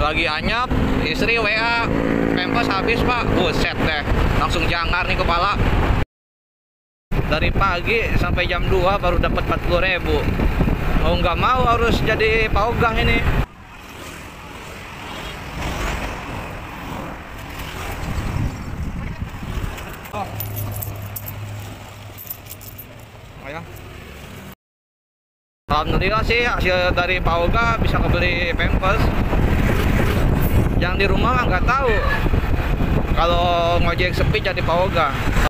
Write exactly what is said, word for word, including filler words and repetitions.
Lagi anyap, istri W A, pempes habis pak, buset deh, langsung jangar nih kepala. Dari pagi sampai jam dua baru dapat empat puluh ribu. Mau nggak mau harus jadi paugah ini. Oh. Oh ya. Alhamdulillah sih hasil dari paugah bisa kebeli pempes. Yang di rumah mah nggak tahu. Kalau ngojek sepi jadi paugah.